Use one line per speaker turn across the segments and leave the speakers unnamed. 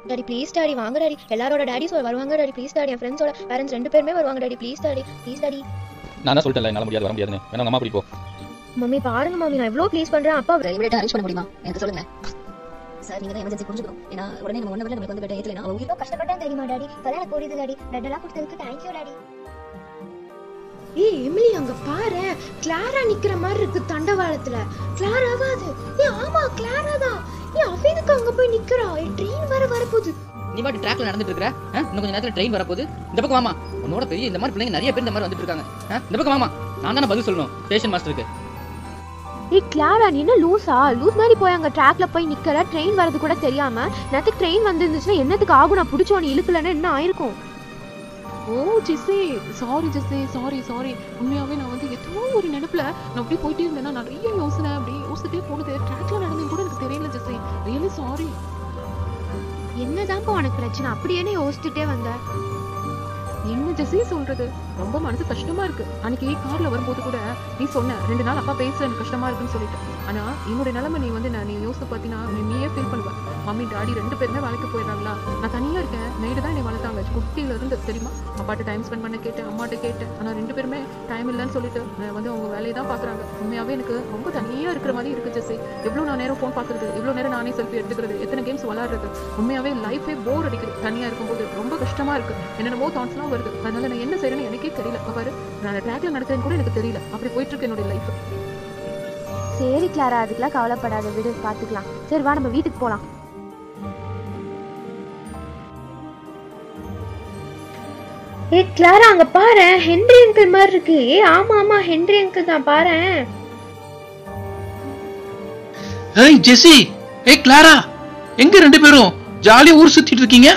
Daddy please daddy வாங்க daddy, எல்லாரோட daddies வருவாங்க டாடி ப்ளீஸ் டாடி, என் ஃப்ரெண்ட்ஸோட பேரண்ட்ஸ் 2 பேருமே வருவாங்க daddy please daddy please daddy.
நான் தான் சொல்லிட்டேன்ல என்னால முடியாது வர முடியாதுன்னு. வேணா உங்க அம்மா கூட்டி போ.
மம்மி பாருங்க மம்மி, நான் எவ்வளவு ப்ளீஸ் பண்றேன். அப்பா
இமிடியேட்டா அரேஞ்ச் பண்ண முடியுமா எனக்கு சொல்லுங்க சார். நீங்க தான் எமர்ஜென்சி புரிஞ்சுக்கணும். ஏன்னா உடனே நம்ம 1 ஹவர்ல நமக்கு வந்து பெட் ஏத்தலனா அவங்க
இவ்வளவு கஷ்டப்பட்டேன் தெரியுமா டாடி. இப்பதான் எனக்கு புரியுது டாடி. பிளட் எல்லாம் கொடுத்ததுக்கு தேங்க் யூ டாடி.
ஏய் எமிலி, அங்க பாரு, கிளாரா நிக்கிற மாதிரி இருக்கு தண்டவாளத்துல. கிளாராவா அது? ஏய் ஆமா கிளாரா தான். ஏய் அவனுக்கு அங்க போய் நிக்கிறா. ட்ரெயின் வரப்போகுது.
நீ பாட்டு ட்ராக்ல நடந்துட்டு இருக்கற. இன்னும் கொஞ்ச நேரத்துல ட்ரெயின் வரப்போகுது. இந்த பக்கம் வாமா. உன்னோட பெரிய இந்த மாதிரி பிள்ளைங்க நிறைய பேர் இந்த மாதிரி வந்துட்டு இருக்காங்க. இந்த பக்கம் வாமா. நான் தான பதில் சொல்லணும் ஸ்டேஷன் மாஸ்டருக்கு.
ஏய் கிளாரா, நீ என்ன லூசா? லூஸ் மாதிரி போய் அங்க ட்ராக்ல போய் நிக்கிற. ட்ரெயின் வரது கூட தெரியாம. நேத்துக்கு ட்ரெயின் வந்துருந்துச்சுன்னா என்னத்துக்கு ஆகும்? நான் பிடிச்சோம் நீ இழுக்கலன்னா என்ன ஆயிருக்கும்?
Oh Jessie, sorry Jessie, sorry. உண்மையாவே நான் வந்து ஏதோ ஒரு நினைப்புல நான் அப்படியே போயிட்டே இருந்தேன்னா நிறைய யோசனை அப்படியே யோசிச்சுட்டே போனது. ட்ராக்ல நடந்தது கூட எனக்கு தெரியல ஜெஸ்ஸி. Really sorry.
என்னதான்ப்பா உனக்கு பிரச்சனை? அப்படியே யோசிச்சுட்டே வந்த.
என்ன ஜெஸ்ஸி சொல்றது, ரொம்ப மனசு கஷ்டமா இருக்கு. அன்னைக்கு கார்ல வரும்போது கூட நீ சொன்ன 2 நாள் அப்பா பேச எனக்கு கஷ்டமா இருக்குன்னு சொல்லிட்டு. ஆனா என்னோட நிலைமை நீ வந்து நீ யோசிச்சு பார்த்தீங்கன்னா நீயே ஃபீல் பண்ணுவ. மம்மி டாடி 2 பேருமே வேலைக்கு போயிடுறாங்களா, நான் தனியா இருக்கேன். மேடு தான் என்னை வளர்த்தாங்க குட்டியில இருந்து தெரியுமா. அப்பாட்ட டைம் ஸ்பெண்ட் பண்ண கேட்டேன், அம்மாட்ட கேட்டேன். ஆனா 2 பேருமே டைம் இல்லைன்னு சொல்லிட்டு வந்து அவங்க வேலையை தான் பாக்குறாங்க. உண்மையாவே எனக்கு ரொம்ப தனியா இருக்கிற மாதிரி இருக்கு ஜெஸ்ஸி. எவ்வளவு நான் நேரம் ஃபோன் பாக்குறது, எவ்வளவு நேரம் நானே செல்ஃபி எடுத்துக்கிறது, எத்தனை கேம்ஸ் விளையாடுறது. உண்மையாவே லைஃபே போர் அடிக்குது. தனியா இருக்கும்போது ரொம்ப கஷ்டமா இருக்கு. என்னென்னமோ தாட்ஸ்லாம் வருது. அதனால நான் என்ன செய்யறேன்னு எனக்கே தெரியல. பாரு, நான் ட்ராக்ல நடக்கிறேன்னு கூட எனக்கு தெரியல. அப்படி போயிட்டு இருக்கு என்னோட லைஃப்.
சரி கிளாரா, அதுக்கெல்லாம் கவலைப்படாத, விடு, பாத்துக்கலாம். சரி வா நம்ம வீட்டுக்கு போலாம். ஏ கிளாரா, அங்க பாரு, ஹென்றி அங்கிள் மாதிரி இருக்கு. ஏ ஆமா ஹென்றி அங்கிள் தான், பாரு.
ஏய் ஜெசி, ஏய் கிளாரா, எங்க 2 பேரும் ஜாலியா ஊர் சுத்திட்டு இருக்கீங்க?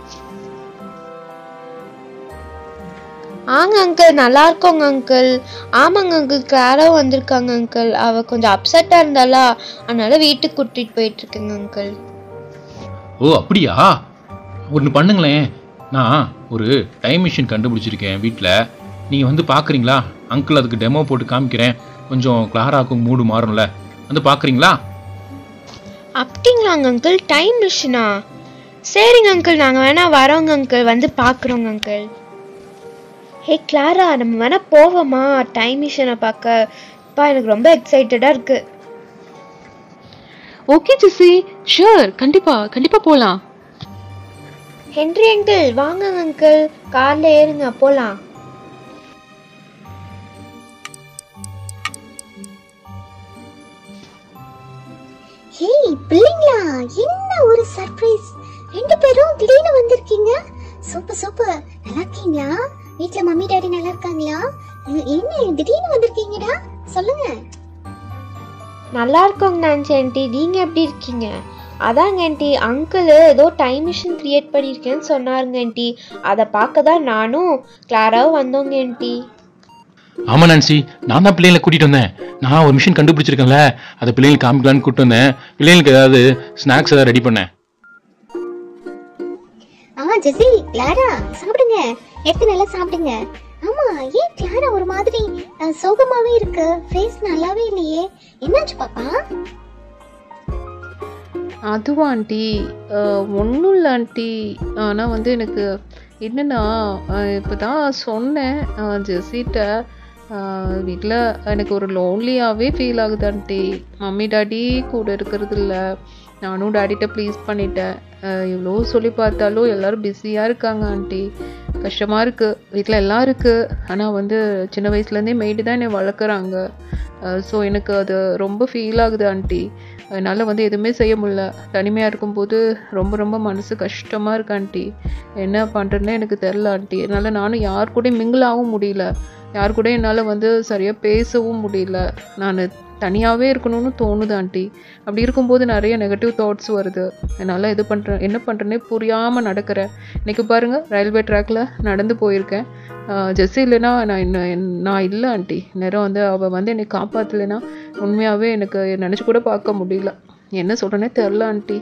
ஆங்க அங்கிள், நல்லா இருக்கோங்க அங்கிள். ஆமாங்க அங்கிள், கிளாரா வந்திருக்காங்க அங்கிள். அவ கொஞ்சம் அப்செட்டா இருந்தாளா, அதனால வீட்டுக்கு கூட்டிட்டு போயிட்டு இருக்கேங்க அங்கிள்.
ஓ அப்படியா? ஒன்று பண்ணுங்களேன், நான் ஒரு டைம் மிஷின் கண்டுபிடிச்சிருக்கேன் வீட்டில். நீங்கள் வந்து பார்க்குறீங்களா? அங்கிள் அதுக்கு டெமோ போட்டு காமிக்கிறேன். கொஞ்சம் கிளாராக்கும் மூடு மாறும்ல, வந்து பார்க்குறீங்களா?
அப்படிங்களாங்க அங்கிள்? டைம் மிஷினா? சரிங்க அங்கிள், நாங்கள் வேணா வரோங்க அங்கிள், வந்து பார்க்குறோங்க அங்கிள். ஹே கிளாரா, நம்ம வேணா போவோமா டைம் மிஷினை பார்க்க? அப்பா எனக்கு ரொம்ப எக்ஸைட்டடாக இருக்கு.
ஓகே ஜெஸ்ஸி, ஷூர், கண்டிப்பா போலாம்.
ஹென்றி அங்கிள் வாங்க அங்கிள், கார்ல ஏறுங்க போலாம்.
ஹேய் பிள்ளைங்களா, என்ன ஒரு சர்ப்ரைஸ். 2 பேரும் திடீர்னு வந்திருக்கீங்க. சூப்பர். நல்லா இருக்கீங்களா? வீட்ல மம்மி டாடி நல்லா இருக்காங்களா? என்ன திடீர்னு வந்திருக்கீங்கடா, சொல்லுங்க.
நல்லா இருக்கோங்க நான்சி ஆண்டி, நீங்க எப்படி இருக்கீங்க? அதாங்க ஆண்டி, அங்கிள் ஏதோ டைம் மிஷின் கிரியேட் பண்ணியிருக்கேன்னு சொன்னாருங்க ஆண்டி. அதை பார்க்க தான் நானும் கிளாராவும் வந்தோங்க ஆண்டி.
ஆமாம் நான்சி, நான் தான் பிள்ளைங்களை கூட்டிகிட்டு வந்தேன். நான் ஒரு மிஷின் கண்டுபிடிச்சிருக்கேன்ல, அதை பிள்ளைங்களுக்கு காமிக்கலான்னு கூப்பிட்டு வந்தேன். பிள்ளைங்களுக்கு ஏதாவது ஸ்நாக்ஸ் ஏதாவது ரெடி பண்ணேன்.
ஜெசி, கிளாரா சாப்பிடுங்க, எடுத்து நல்லா சாப்பிடுங்க. ஆமா, ஏன் கிளாரா ஒரு மாதிரி சோகமாவே இருக்கு, ஃபேஸ் நல்லாவே இல்லையே, என்னாச்சு பாப்பா?
அதுவா ஆண்டி, ஒன்றும் இல்லை ஆண்டி. ஆனால் வந்து எனக்கு என்னென்னா, இப்போ தான் சொன்னேன் ஜெஸ்ஸிட்ட, வீட்டில் எனக்கு ஒரு லோன்லியாகவே ஃபீல் ஆகுது ஆண்டி. மம்மி டாடி கூட இருக்கிறது இல்லை. நானும் டாடிட்ட ப்ளீஸ் பண்ணிட்டேன். எவ்வளோ சொல்லி பார்த்தாலும் எல்லோரும் பிஸியாக இருக்காங்க ஆண்டி. கஷ்டமாக இருக்குது. வீட்டில் எல்லாம் இருக்குது, ஆனால் வந்து சின்ன வயசுலேருந்தே மெய்டு தான் என்னை வளர்க்குறாங்க. ஸோ எனக்கு அது ரொம்ப ஃபீல் ஆகுது ஆண்டி. என்னால் வந்து எதுவுமே செய்ய முடியல. தனிமையாக இருக்கும்போது ரொம்ப மனசு கஷ்டமாக இருக்கு ஆண்டி. என்ன பண்ணுறேன்னு எனக்கு தெரில ஆண்டி. என்னால் நானும் யார் கூடயும் மிங்கிளாகவும் முடியல. யார் கூட என்னால் வந்து சரியாக பேசவும் முடியல. நான் தனியாகவே இருக்கணும்னு தோணுது ஆண்டி. அப்படி இருக்கும்போது நிறைய நெகட்டிவ் தாட்ஸ் வருது. என்னால் என்ன பண்ணுறேன்னே புரியாமல் நடக்கிறேன். இன்றைக்கி பாருங்கள், ரயில்வே ட்ராக்கில் நடந்து போயிருக்கேன். ஜெஸ்ஸி இல்லைன்னா நான் இல்லை ஆண்டி. நேரம் வந்து அவள் வந்து என்னை காப்பாற்றலைன்னா உண்மையாகவே எனக்கு நினச்சி கூட பார்க்க முடியல. என்ன சொல்கிறேன்னே தெரில ஆண்டி.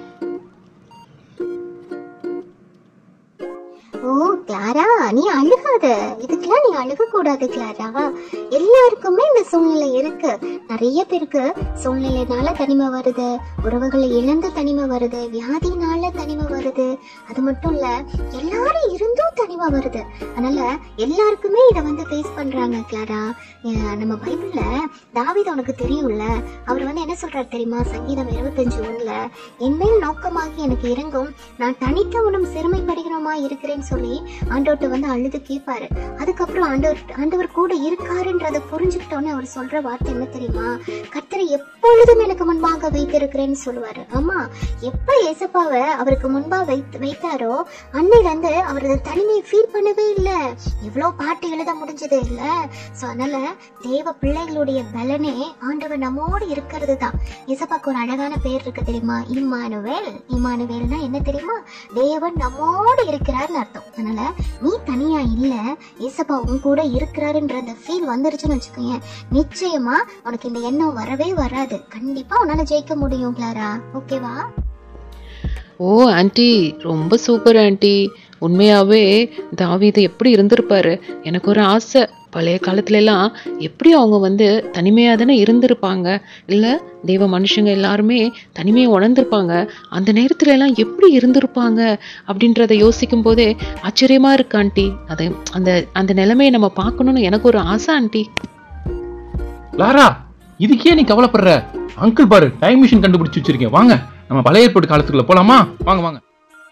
ஓ கிளாரா, நீ அழுகாத. இதுக்கெல்லாம் நீ அழுக கூடாது கிளாரா. எல்லாருக்குமே இந்த சூழ்நிலை இருக்கு. நிறைய பேருக்கு சூழ்நிலைனால தனிமை வருது, உறவுகளை இழந்து தனிமை வருது, வியாதினால தனிமை வருது. அது மட்டும் இல்ல, எல்லாரும் இருந்தும் தனிமை வருது. அதனால எல்லாருக்குமே இதை வந்து ஃபேஸ் பண்றாங்க. கிளாரா, நம்ம பைபிள்ல தாவீது உனக்கு தெரியும்ல, அவர் வந்து என்ன சொல்றாரு தெரியுமா? சங்கீதம் 25:1 என்மேல் நோக்கமாகி எனக்கு இறங்கும், நான் தனித்தவனும் சிறுமைப்படுகிறோமா இருக்கிறேன்னு சொல்லி ஆண்டவர்கிட்ட வந்து அழுது கேட்பாரு. அதுக்கப்புறம் ஆண்டவர் கூட இருக்காருன்றதை புரிஞ்சுக்கிட்டோன்னு அவர் சொல்ற வார்த்தை என்ன தெரியுமா? கர்த்தரை எப்பொழுதும் எனக்கு முன்பாக வைத்திருக்கிறேன்னு சொல்லுவாரு. ஆமா, எப்ப ஏசப்பாவை அவருக்கு முன்பா வைத்தாரோ அன்னையில இருந்து அவர் தனிமையை ஃபீல் பண்ணவே இல்லை. எவ்வளவு பாட்டு எழுத முடிஞ்சது இல்ல. சோ அதனால தேவ பிள்ளைகளுடைய பலனே ஆண்டவர் நம்மோடு இருக்கிறது தான். ஏசப்பாக்கு ஒரு அழகான பேர் இருக்கு தெரியுமா? இம்மானுவேல். இம்மானுவேல்னா என்ன தெரியுமா? தேவன் நம்மோடு இருக்கிறார்னு அர்த்தம். அதனால நீ தனியா இல்ல, ஏசப்பா உன் கூட இருக்கிறாருன்ற அந்த ஃபீல் வந்துருச்சுன்னு வச்சுக்கோங்க, நிச்சயமா உனக்கு இந்த எண்ணம் வரவே வராது. கண்டிப்பா உன்னால ஜெயிக்க முடியும் கிளாரா. ஓகேவா?
ஓ ஆண்டி, ரொம்ப சூப்பர் ஆண்டி. உண்மையாவே தாவீது எப்படி இருந்திருப்பாரு. எனக்கு ஒரு ஆசை, பழைய காலத்துல எல்லாம் எப்படி அவங்க வந்து தனிமையா தானே இருந்திருப்பாங்க, இல்ல தெய்வ மனுஷங்க எல்லாருமே தனிமையை உணர்ந்திருப்பாங்க. அந்த நேரத்துல எல்லாம் எப்படி இருந்திருப்பாங்க அப்படின்றத யோசிக்கும் போதே ஆச்சரியமா இருக்கு ஆண்டி. அதை அந்த அந்த நிலைமையை நம்ம பார்க்கணும்னு எனக்கு ஒரு ஆசை ஆண்டி.
லாரா, இதுக்கே நீ கவலைப்படுற? அங்கிள் பாரு, டைம் மிஷின் கண்டுபிடிச்சு வச்சிருக்கேன். வாங்க நம்ம பழைய ஏற்பாடு காலத்துக்குள்ள போலாமா? வாங்க வாங்க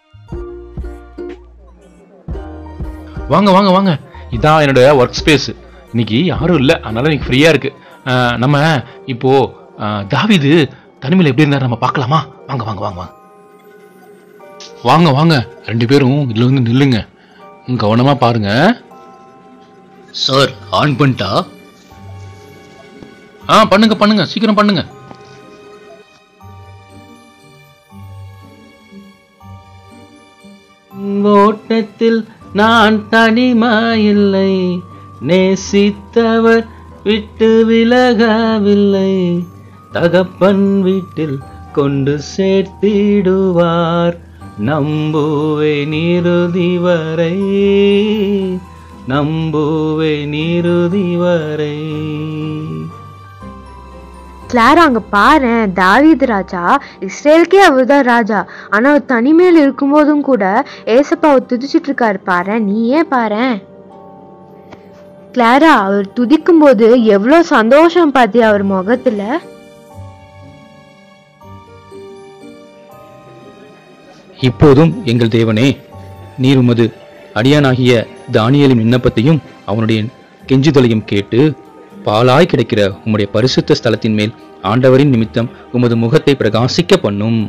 வாங்க வாங்க வாங்க. இதான் என்னோட ஒர்க் ஸ்பேஸ். இன்னைக்கு யாரும் இல்லை, அதனால இன்னைக்கு ஃப்ரீயா இருக்கு. நம்ம இப்போ தாவீது தனிமையில் எப்படி இருந்தாரு நம்ம பார்க்கலாமா? வாங்க வாங்க வாங்க வாங்க வாங்க வாங்க. 2 பேரும் இதுல வந்து நில்லுங்க, கவனமா பாருங்க.
சார் ஆன் பண்ணிட்டா?
பண்ணுங்க பண்ணுங்க, சீக்கிரம் பண்ணுங்க.
ஓட்டத்தில் நான் தனிமாயில்லை, நேசித்தவர் விட்டு விலகவில்லை, தகப்பன் வீட்டில் கொண்டு சேர்த்திடுவார், நம்புவேன் இறுதி வரை, நம்புவேன் இறுதி வரை.
கிளாரா, அங்க பாரு, தாவீது ராஜா, இஸ்ரேலுக்கே அவர்தான் ராஜா. ஆனா அவர் தனிமையில் இருக்கும்போதும் கூட ஏசப்பாவை துதிச்சிட்டு இருக்காரு பாரு. நீயே பாரு கிளாரா, அவர் துதிக்கும் போது எவ்வளவு சந்தோஷம் பாத்தியா அவர் முகத்துல.
இப்போதும் எங்கள் தேவனே, நீர் உமது அடியானாகிய தானியேலின் விண்ணப்பத்தையும் அவனுடைய கெஞ்சுதலையும் கேட்டு பாலாய் கிடைக்கிற உம்முடைய பரிசுத்த ஸ்தலத்தின் மேல் ஆண்டவரின் நிமித்தம் உமது முகத்தை பிரகாசிக்க பண்ணும்.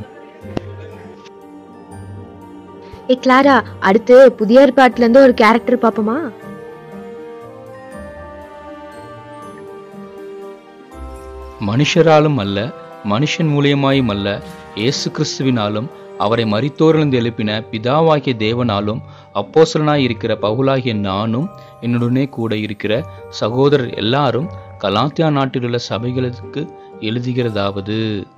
கிளாரா, அடுத்து புதிய ஏற்பாட்டுல இருந்து ஒரு கேரக்டர் பாப்போமா?
மனுஷராலும் அல்ல, மனுஷன் மூலியமாயும் அல்ல, இயேசு கிறிஸ்துவினாலும் அவரை மரித்தோரிலிருந்து எழுப்பின பிதாவாகிய தேவனாலும் அப்போஸ்தலனாய் இருக்கிற பவுலாகிய நானும் என்னுடனே கூட இருக்கிற சகோதரர் எல்லாரும் கலாத்தியா நாட்டில் உள்ள சபைகளுக்கு எழுதுகிறதாவது.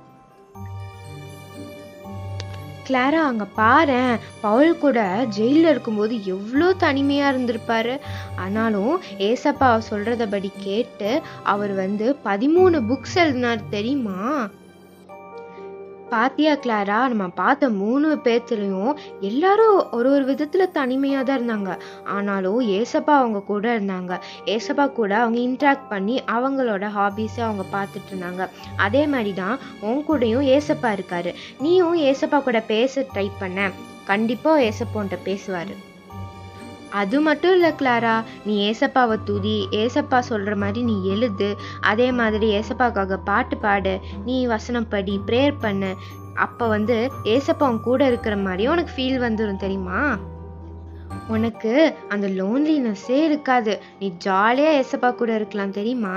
கிளாரா, அங்க பாரு, பவுல் கூட ஜெயில இருக்கும்போது எவ்வளோ தனிமையா இருந்திருப்பாரு. ஆனாலும் ஏசப்பா சொல்றதபடி கேட்டு அவர் வந்து 13 புக்ஸ் எழுதினார் தெரியுமா? பாத்தியா கிளாரா, நம்ம பார்த்த 3 பேர்த்துலயும் எல்லாரும் ஒரு ஒரு விதத்துல தனிமையா தான் இருந்தாங்க. ஆனாலும் ஏசப்பா அவங்க கூட இருந்தாங்க. ஏசப்பா கூட அவங்க இன்ட்ராக்ட் பண்ணி அவங்களோட ஹாபிஸை அவங்க பார்த்துட்டு இருந்தாங்க. அதே மாதிரிதான் உன் கூடயும் ஏசப்பா இருக்காரு. நீயும் ஏசப்பா கூட பேச ட்ரை பண்ண, கண்டிப்பா ஏசப்பான்ட்ட பேசுவாரு. அது மட்டும் இல்லை கிளாரா, நீ ஏசப்பாவை துதி, ஏசப்பா சொல்ற மாதிரி நீ எழுது, அதே மாதிரி ஏசப்பாக்காக பாட்டு பாடு, நீ வசனம் படி, ப்ரேயர் பண்ணு. அப்போ வந்து ஏசப்பா உன் கூட இருக்கிற மாதிரி உனக்கு ஃபீல் வந்துடும் தெரியுமா? உனக்கு அந்த லோன்லினஸ்ஸே இருக்காது. நீ ஜாலியா ஏசப்பா கூட இருக்கலாம் தெரியுமா?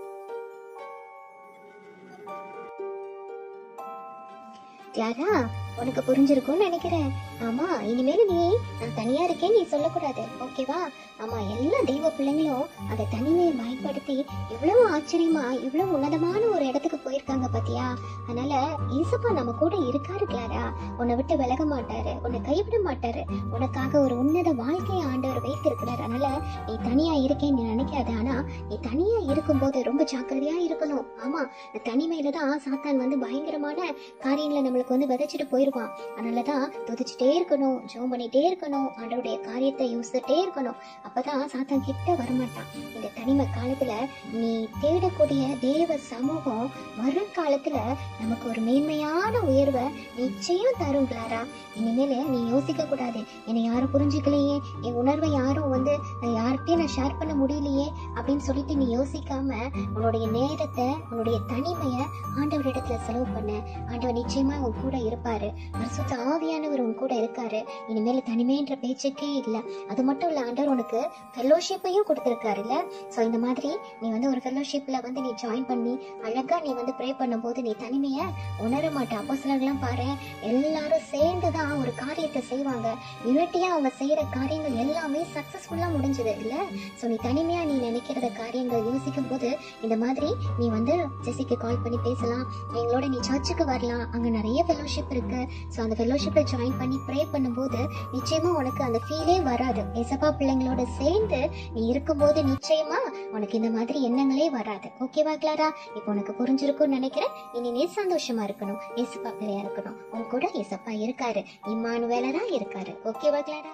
கிளாரா, உனக்கு புரிஞ்சிருக்கும்னு நினைக்கிறேன். ஆமா, இனிமேல் நீ நான் தனியா இருக்கேன் நீ சொல்லக்கூடாது, ஓகேவா? ஆமா, எல்லா தெய்வ பிள்ளைங்களும் அந்த தனிமையை பயன்படுத்தி இவ்வளவு ஆச்சரியமா இவ்வளவு உன்னதமான ஒரு இடத்துக்கு போயிருக்காங்க பாத்தியா? அதனால ஈசப்பா நம்ம கூட இருக்காரு கிளாரா. உன்னை விட்டு விலக மாட்டாரு, உன்னை கைவிட மாட்டாரு. உனக்காக ஒரு உன்னத வாழ்க்கையை ஆண்டவர் வைத்திருக்கிறாரு. அதனால நீ தனியா இருக்கேன்னு நீ நினைக்காத. ஆனா நீ தனியா இருக்கும்போது ரொம்ப ஜாக்கிரதையா இருக்கணும். ஆமா, இந்த தனிமையில தான் சாத்தான் வந்து பயங்கரமான காரியங்களை நம்மளுக்கு வந்து விதைச்சிட்டு போயிருவான். அதனாலதான் துதிச்சுட்டே இருக்கணும், ஜெபம் பண்ணிட்டே இருக்கணும், ஆண்டவருடைய காரியத்தை யோசிச்சுட்டே இருக்கணும். அப்பதான் சாத்தான் கிட்ட வரமாட்டான். இந்த தனிமை காலத்துல நீ தேடக்கூடிய தேவ சமூகம் வருங்காலத்துல நமக்கு ஒரு மேன்மையான உயர்வை நிச்சயம் தரும் கிளாரா. இனிமேல நீ யோசிக்க கூடாது, என்னை யாரும் புரிஞ்சுக்கலையே, என் உணர்வை யாரும் வந்து யார்கிட்டயும் நான் ஷேர் பண்ண முடியலையே அப்படின்னு சொல்லிட்டு நீ யோசிக்காம உன்னுடைய நேரத்தை உன்னுடைய தனிமையை ஆண்டவரிடத்துல செலவு பண்ண. ஆண்டவர் நிச்சயமா உன் கூட இருப்பாரு. பரிசுத்த ஆவியானவர் உன் கூட இருக்காரு. இனிமேல தனிமைன்ற பேச்சுக்கே இல்லை. அது மட்டும் இல்ல, ஆண்டவர் உனக்கு ஃபெல்லோஷிப்பையும் கொடுத்திருக்காரு இல்ல. சோ இந்த மாதிரி நீ வந்து ஒரு ஃபெல்லோஷிப்ல வந்து நீ ஜாயின் பண்ணி அழகா நீ வந்து ப்ரே பண்ணும்போது நீ தனிமைய உணர மாட்ட. அப்போஸ்தலர்கள்லாம் பாரு, எல்லாரும் சேர்ந்துதான் ஒரு காரியத்தை செய்வாங்க. யூனிட்டியா அவங்க செய்யற காரியங்கள் எல்லாமே சக்சஸ்ஃபுல்லா முடிஞ்சது இல்ல. சோ நீ தனிமையா நீ நினைக்கிறத காரியங்கள் யோசிக்கும் போது இந்த மாதிரி நீ வந்து ஜெசிக்கு கால் பண்ணி பேசலாம். எங்களோட நீ சர்ச்சுக்கு வரலாம், அங்க நிறைய ஃபெல்லோஷிப் இருக்கு. சோ அந்த ஃபெல்லோஷிப்ல ஜாயின் பண்ணி ப்ரே பண்ணும்போது நிச்சயமா உனக்கு அந்த ஃபீலே வராது. ஏசப்பா பிள்ளைங்களோட சேர்ந்து நீ இருக்கும்போது நிச்சயமா உனக்கு இந்த மாதிரி எண்ணங்களே வராது. ஓகேவா கிளாரா? இப்போ உனக்கு புரிஞ்சிருக்கும்னு நினைக்கிறேன். இனி நீ சந்தோஷமா இருக்கணும், ஏசப்பா பிள்ளையா இருக்கணும். உன் கூட ஏசப்பா இருக்காரு, இம்மானுவேலா தான் இருக்காரு. ஓகேவா Clara?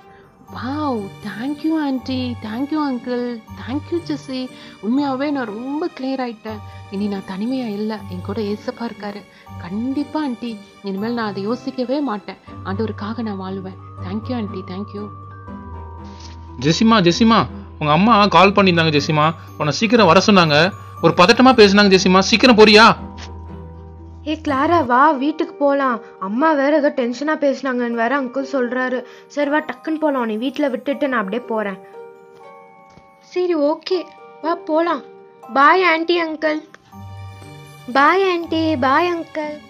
Wow, thank you aunty, thank you uncle, thank you Jessie. உண்மையாகவே நான் ரொம்ப கிளியர் ஆயிட்டேன். இனி நான் தனிமையாக இல்லை, என் கூட ஏசப்பா இருக்காரு. கண்டிப்பாக ஆண்டி, இனிமேல் நான் அதை யோசிக்கவே மாட்டேன். ஆண்டவருக்காக நான் வாழ்வேன். Thank you aunty, thank you.
ஜெசிமா உங்க அம்மா கால் பண்ணியிருந்தாங்க ஜெசிமா. உன்னை சீக்கிரம் வர சொன்னாங்க. ஒரு பதட்டமா பேசுனாங்க ஜெசிமா, சீக்கிரம் போறியா?
ஏ கிளாரா, வா வீட்டுக்கு போகலாம். அம்மா வேற ஏதோ டென்ஷனாக பேசினாங்கன்னு வேற அங்கிள் சொல்கிறாரு. சரி வா, டக்குன்னு போகலாம். நீ வீட்டில் விட்டுட்டு நான் அப்படியே போகிறேன். சரி ஓகே, வா போகலாம். Bye aunty uncle. Bye aunty, bye uncle.